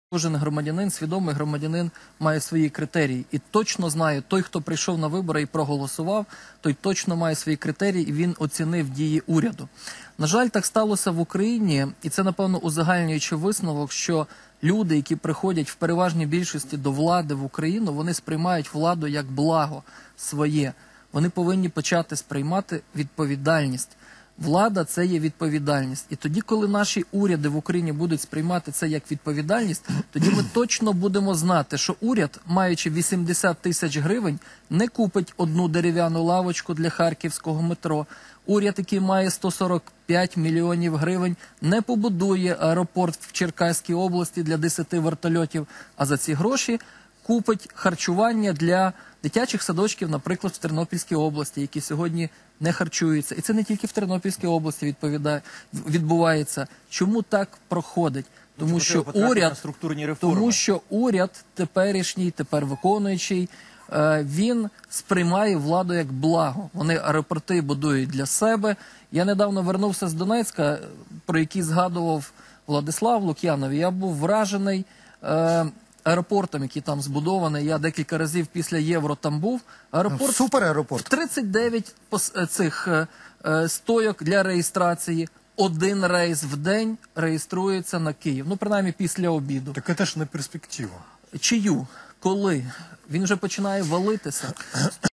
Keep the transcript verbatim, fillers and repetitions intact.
Кожен громадянин, свідомий громадянин, має свої критерії і точно знає, той, хто прийшов на вибори і проголосував, той точно має свої критерії і він оцінив дії уряду. На жаль, так сталося в Україні, і це, напевно, узагальнюючий висновок, що люди, які приходять в переважній більшості до влади в Україну, вони сприймають владу як благо своє. Вони повинні почати сприймати відповідальність. Влада – це є відповідальність. І тоді, коли наші уряди в Україні будуть сприймати це як відповідальність, тоді ми точно будемо знати, що уряд, маючи вісімдесят тисяч гривень, не купить одну дерев'яну лавочку для харківського метро. Уряд, який має сто сорок п'ять мільйонів гривень, не побудує аеропорт в Черкаській області для десяти вертольотів, а за ці гроші купить харчування для дитячих садочків, наприклад, в Тернопільській області, які сьогодні не харчуються. І це не тільки в Тернопільській області відповідає, відбувається. Чому так проходить? Тому що уряд, тому що уряд теперішній, тепер виконуючий, він сприймає владу як благо. Вони аеропорти будують для себе. Я недавно вернувся з Донецька, про який згадував Владислав Лук'янов. Я був вражений аеропортом, який там збудований. Я декілька разів після Євро там був. Аеропорт, Супер аеропорт. тридцять дев'ять цих е, стойок для реєстрації. Один рейс в день реєструється на Київ. Ну, принаймні, після обіду. Так це ж не перспектива. Чию? Коли? Він вже починає валитися.